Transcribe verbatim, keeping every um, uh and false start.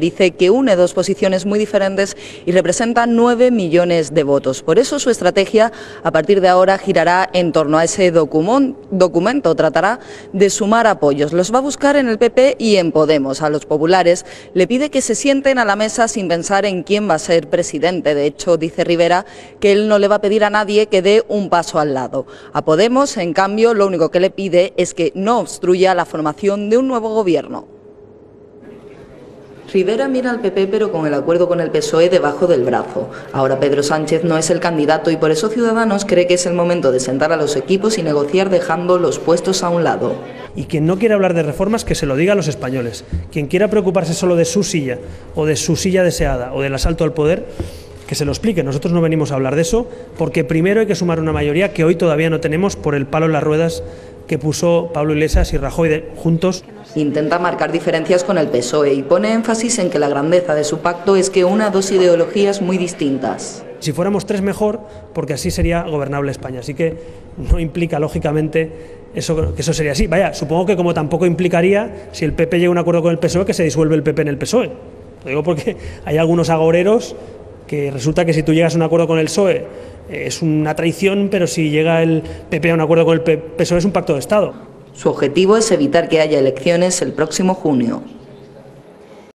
Dice que une dos posiciones muy diferentes y representa nueve millones de votos. Por eso su estrategia a partir de ahora girará en torno a ese documento. Tratará de sumar apoyos. Los va a buscar en el P P y en Podemos. A los populares le pide que se sienten a la mesa sin pensar en quién va a ser presidente. De hecho, dice Rivera que él no le va a pedir a nadie que dé un paso al lado. A Podemos, en cambio, lo único que le pide es que no obstruya la formación de un nuevo gobierno. Rivera mira al P P pero con el acuerdo con el P S O E debajo del brazo. Ahora Pedro Sánchez no es el candidato y por eso Ciudadanos cree que es el momento de sentar a los equipos y negociar dejando los puestos a un lado. Y quien no quiera hablar de reformas, que se lo diga a los españoles. Quien quiera preocuparse solo de su silla, o de su silla deseada, o del asalto al poder, que se lo explique. Nosotros no venimos a hablar de eso, porque primero hay que sumar una mayoría que hoy todavía no tenemos por el palo en las ruedas que puso Pablo Iglesias y Rajoy de, juntos. Intenta marcar diferencias con el P S O E y pone énfasis en que la grandeza de su pacto es que una dos ideologías muy distintas. Si fuéramos tres mejor, porque así sería gobernable España. Así que no implica, lógicamente, eso, que eso sería así. Vaya, supongo que como tampoco implicaría, si el P P llega a un acuerdo con el P S O E, que se disuelve el P P en el P S O E. Lo digo porque hay algunos agoreros que resulta que si tú llegas a un acuerdo con el P S O E es una traición, pero si llega el P P a un acuerdo con el P S O E es un pacto de Estado. Su objetivo es evitar que haya elecciones el próximo junio.